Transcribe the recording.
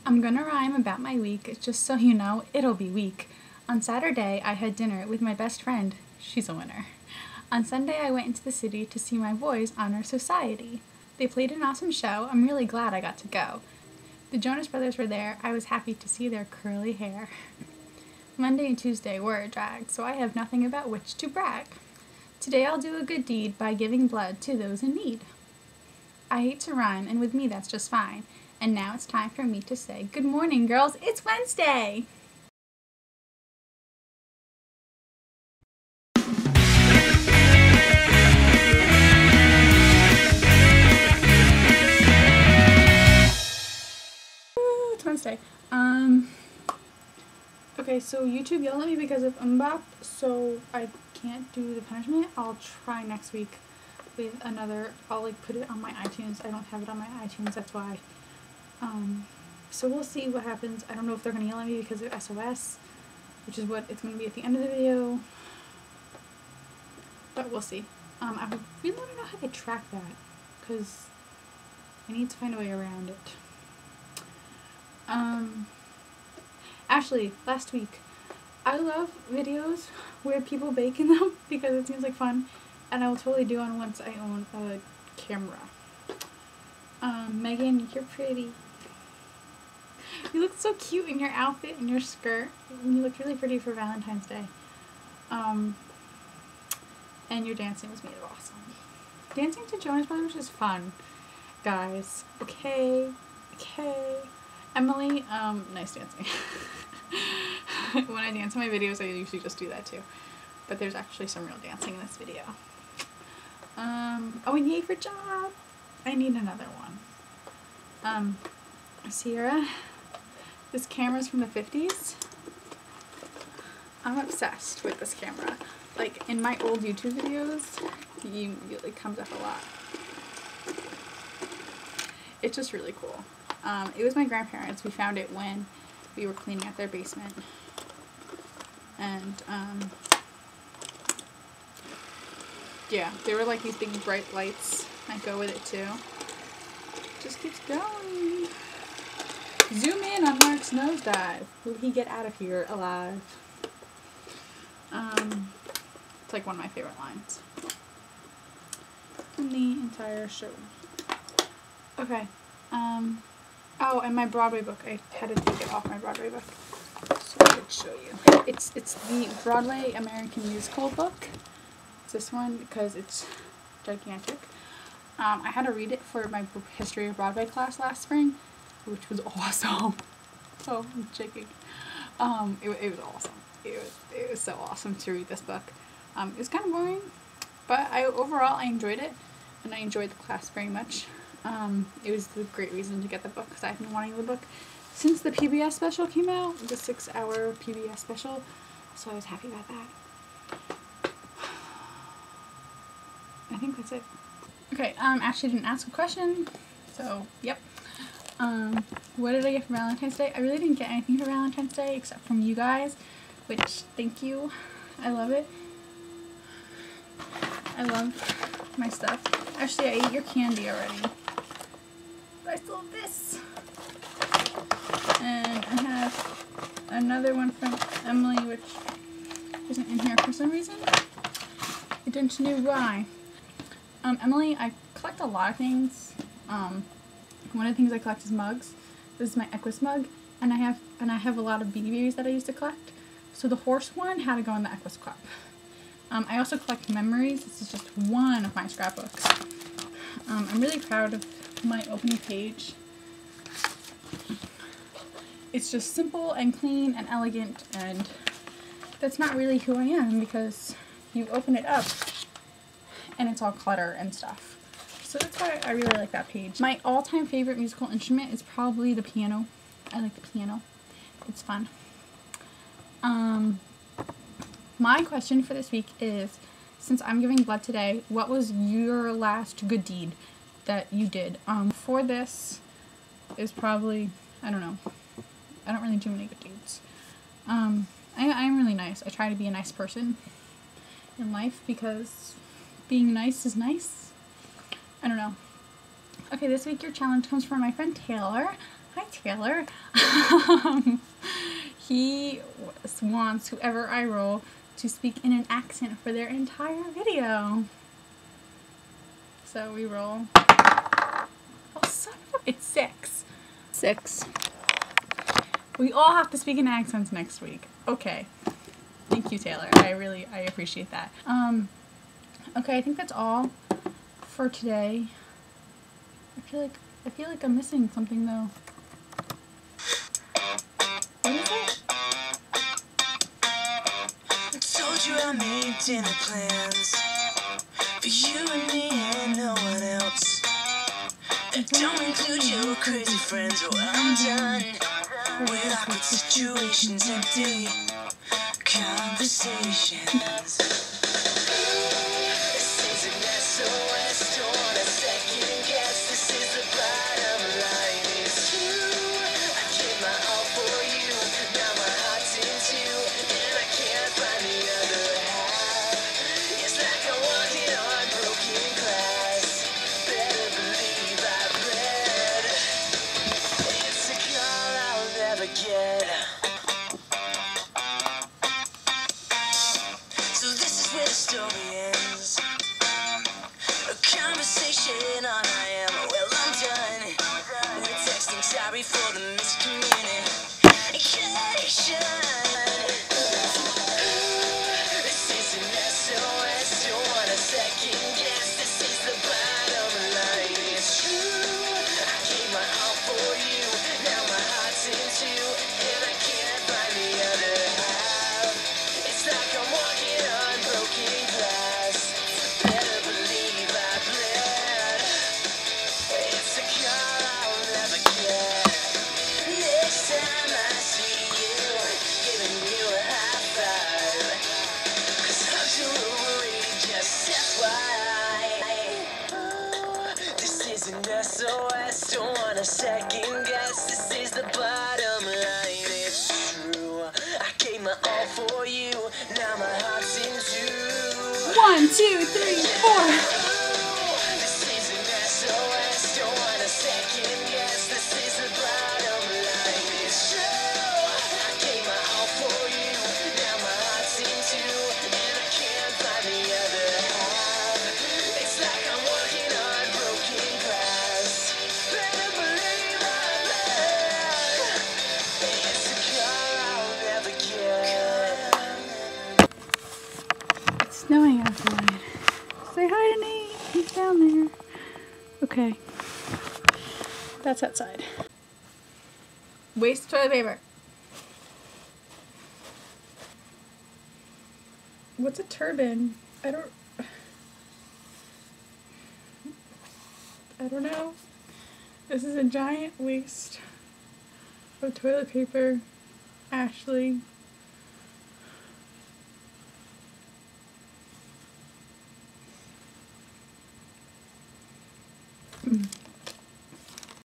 I'm gonna rhyme about my week, just so you know, it'll be weak. On Saturday, I had dinner with my best friend. She's a winner. On Sunday, I went into the city to see my boys honor society. They played an awesome show. I'm really glad I got to go. The Jonas Brothers were there. I was happy to see their curly hair. Monday and Tuesday were a drag, so I have nothing about which to brag. Today I'll do a good deed by giving blood to those in need. I hate to rhyme, and with me that's just fine. And now it's time for me to say, good morning, girls, it's Wednesday! Woo, it's Wednesday. Okay, so YouTube yelled at me because of Mbop, so I can't do the punishment. I'll try next week with another. I'll put it on my iTunes. I don't have it on my iTunes, that's why. So we'll see what happens. I don't know if they're going to yell at me because of S.O.S, which is what it's going to be at the end of the video. But we'll see. I really want to know how they track that, because I need to find a way around it. Actually, last week, I love videos where people bake in them because it seems like fun, and I will totally do one once I own a camera. Megan, you're pretty. You look so cute in your outfit and your skirt. You looked really pretty for Valentine's Day. And your dancing was made awesome. Dancing to Jonas Brothers is fun, guys. Okay. Emily, nice dancing. When I dance in my videos, I usually just do that too. But there's actually some real dancing in this video. Oh, and yay for job! I need another one. Sierra, this camera's from the 50s. I'm obsessed with this camera. Like, in my old YouTube videos, it comes up a lot. It's just really cool. It was my grandparents. We found it when we were cleaning out their basement. And, yeah, there were like these big bright lights that go with it too. Just keeps going. Zoom in on Mark's nosedive. Will he get out of here alive? It's like one of my favorite lines in the entire show. Okay. Oh, and my Broadway book. I had to take it off my Broadway book so I could show you. It's the Broadway American Musical book. It's this one because it's gigantic. I had to read it for my History of Broadway class last spring, which was awesome. Oh, I'm shaking. It was awesome. It was so awesome to read this book. It was kind of boring, but overall I enjoyed it, and I enjoyed the class very much. It was a great reason to get the book because I've been wanting the book since the PBS special came out, the 6-hour PBS special, so I was happy about that. I think that's it. Okay, Ashley didn't ask a question, so, yep. What did I get for Valentine's Day? I really didn't get anything for Valentine's Day except from you guys, which, thank you. I love it. I love my stuff. Actually, I ate your candy already. But I still have this. And I have another one from Emily, which isn't in here for some reason. I don't know why. Emily, I collect a lot of things. One of the things I collect is mugs. This is my Equus mug, and I have a lot of Beanie Babies that I used to collect. So the horse one had to go in the Equus Club. I also collect memories. This is just one of my scrapbooks. I'm really proud of my opening page. It's just simple and clean and elegant, and that's not really who I am because you open it up and it's all clutter and stuff. So that's why I really like that page. My all-time favorite musical instrument is probably the piano. I like the piano. It's fun. My question for this week is, since I'm giving blood today, what was your last good deed that you did? For this is probably, I don't know. I don't really do many good deeds. I'm really nice. I try to be a nice person in life because being nice is nice. I don't know. Okay, this week your challenge comes from my friend Taylor. Hi, Taylor. He wants whoever I roll to speak in an accent for their entire video. So we roll. Oh, son of a... It's 6. 6. We all have to speak in accents next week. Okay. Thank you, Taylor. I appreciate that. Okay, I think that's all for today. I feel like I'm missing something though. What is it? I told you I made dinner plans for you and me and no one else. That don't include your crazy friends. Well, I'm done with awkward situations, empty conversations. This is an S.O.S. Don't wanna second guess. This is the bottom line. It's true. I gave my all for you. Now my heart's in two, and I can't find the other half. It's like I'm walking on broken glass. Better believe I bled. It's a call I'll never get. So this is where the story ends. A conversation on I am. Well, I'm done with texting. Sorry for the miscommunication. This is an S.O.S. Don't wanna second guess. This is the bottom line. It's true. I gave my all for you. Now my heart's in two, and I can't find the other half. It's like I'm walking on broken glass. Better believe I bled. It's a call I'll never get. Next time I see you, giving you a high five. 'Cause hugs are overrated, just FYI. This is an S.O.S. Don't wanna second guess. This is the bottom line. It's true. I gave my all for you. Now my heart's in two. 1, 2, 3, 4. This is an S.O.S. Don't wanna second guess. This is the bottom line. It's true. I gave my all for you. Now my heart's in two, and I can't find the other half. It's like I'm walking on broken glass. Better believe I bled. It's a call I'll never get. It's snowing outside. Say hi to Nate. He's down there. Okay. That's outside. Waste toilet paper. What's a turban? I don't know. This is a giant waste of toilet paper. Ashley.